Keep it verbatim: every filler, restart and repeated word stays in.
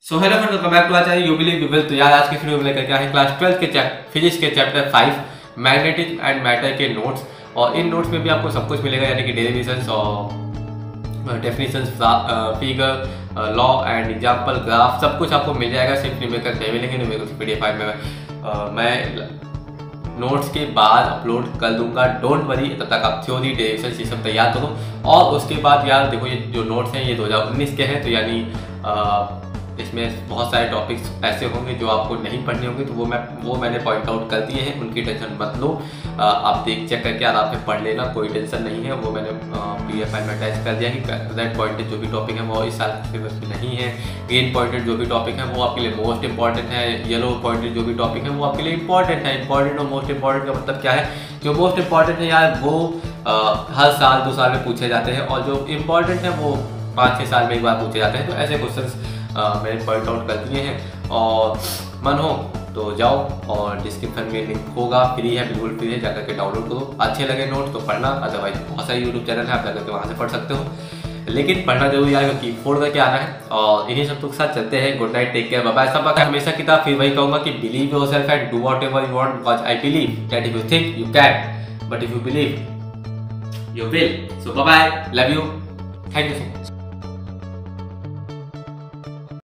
So hello friends, welcome back to our channel you believe you will. तो यार आज की वीडियो में लेकर क्या है क्लास ट्वेल्थ के फिजिक्स के chapter five magnetism and matter के नोट्स। और इन नोट्स में भी आपको सब कुछ मिलेगा, यानी कि डेरिवेशंस और definitions, figure, law and example, graph, सब कुछ आपको मिल जाएगा। सिर्फ न्यूमेरिकल नहीं मिलेंगे, न्यूमेरिकल पीडीएफ फाइल में मैं नोट्स के बाद अपलोड कर दूंगा। डोंट वरी, तब तक आप थ्योरी, डेरिवेशन ये सब तैयार करो। और उसके बाद यार देखो, ये जो नोट्स हैं ये दो हज़ार उन्नीस के हैं, तो यानी इसमें बहुत सारे टॉपिक्स ऐसे होंगे जो आपको नहीं पढ़ने होंगे, तो वो मैं वो मैंने पॉइंट आउट कर दिए हैं, उनकी टेंशन मत लो। आप देख चेक करके आराम से पढ़ लेना, कोई टेंशन नहीं है। वो मैंने पीडीएफ फाइल में अटैच कर दिया कि रेड पॉइंटेड जो भी टॉपिक है वो इस साल के सिलेबस में नहीं है। ग्रीन पॉइंटेड जो भी टॉपिक है वो आपके लिए मोस्ट इंपॉर्टेंट है। येलो पॉइंटेड जो भी टॉपिक है वो आपके लिए इंपॉर्टेंट है। इंपॉर्टेंट और मोस्ट इंपॉर्टेंट का मतलब क्या है? जो मोस्ट इंपॉर्टेंट है यार वो आ, हर साल दो साल में पूछे जाते हैं, और जो इम्पॉर्टेंट है वो पाँच छः साल में एक बार पूछे जाते हैं। तो ऐसे क्वेश्चन मैंने पॉइंट आउट कर दिए हैं। और मन हो तो जाओ, और डिस्क्रिप्शन में लिंक होगा, फ्री है, बिल्कुल फ्री है, जाकर के डाउनलोड करो। अच्छे लगे नोट तो पढ़ना, अदरवाइज बहुत सारे यूट्यूब चैनल है, आप जाकर के वहाँ से पढ़ सकते हो, लेकिन पढ़ना जरूरी है क्योंकि फोड़ करके आना है। और इन्हीं सब के साथ चलते हैं। Good night, take care, bye bye. सब बात हमेशा की तरह फिर वही कहूँगा कि believe yourself and do whatever you want, because I believe that if you think you can, but if you believe you will. So bye bye, love you, thank you so much.